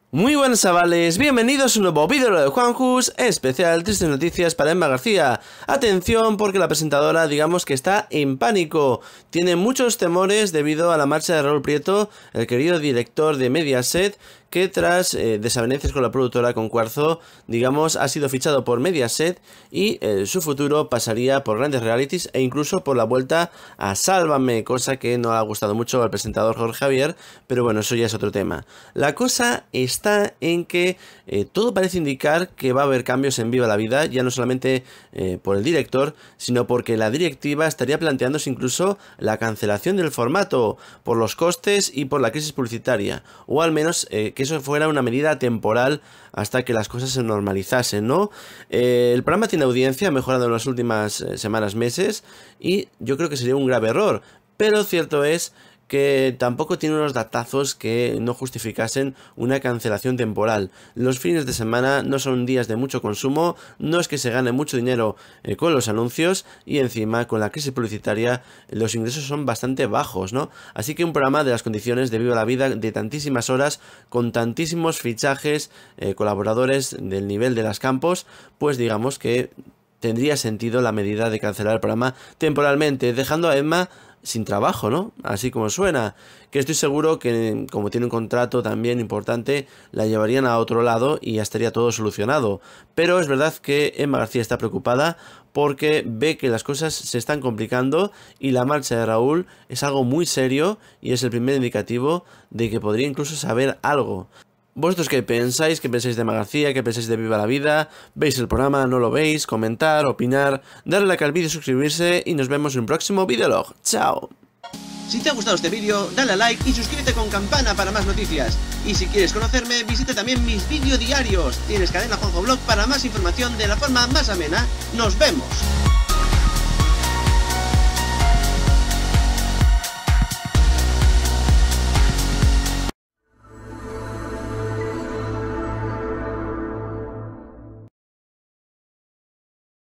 Muy buenas chavales, bienvenidos a un nuevo vídeo de Juanjus, especial tristes noticias para Emma García. Atención porque la presentadora digamos que está en pánico, tiene muchos temores debido a la marcha de Raúl Prieto, el querido director de Mediaset, que tras desavenencias con la productora con Cuarzo, digamos, ha sido fichado por Mediaset y su futuro pasaría por grandes realities e incluso por la vuelta a Sálvame, cosa que no ha gustado mucho al presentador Jorge Javier, pero bueno, eso ya es otro tema. La cosa está en que todo parece indicar que va a haber cambios en Viva la Vida, ya no solamente por el director, sino porque la directiva estaría planteándose incluso la cancelación del formato, por los costes y por la crisis publicitaria, o al menos que eso fuera una medida temporal hasta que las cosas se normalizasen, ¿no? El programa tiene audiencia, ha mejorado en las últimas semanas, meses, y yo creo que sería un grave error, pero cierto es que tampoco tiene unos datazos que no justificasen una cancelación temporal. Los fines de semana no son días de mucho consumo, no es que se gane mucho dinero con los anuncios y encima con la crisis publicitaria los ingresos son bastante bajos, ¿no? Así que un programa de las condiciones de Viva la Vida de tantísimas horas, con tantísimos fichajes, colaboradores del nivel de las Campos, pues digamos que tendría sentido la medida de cancelar el programa temporalmente, dejando a Emma sin trabajo, ¿no? Así como suena, que estoy seguro que como tiene un contrato también importante, la llevarían a otro lado y ya estaría todo solucionado. Pero es verdad que Emma García está preocupada porque ve que las cosas se están complicando y la marcha de Raúl es algo muy serio y es el primer indicativo de que podría incluso saber algo. ¿Vosotros qué pensáis? ¿Qué pensáis de Emma García? ¿Qué pensáis de Viva la Vida? ¿Veis el programa? ¿No lo veis? Comentar, opinar, darle like al vídeo, suscribirse y nos vemos en un próximo videolog. ¡Chao! Si te ha gustado este vídeo, dale a like y suscríbete con campana para más noticias. Y si quieres conocerme, visita también mis vídeos diarios. Tienes Cadena Juanjo Blog para más información de la forma más amena. ¡Nos vemos!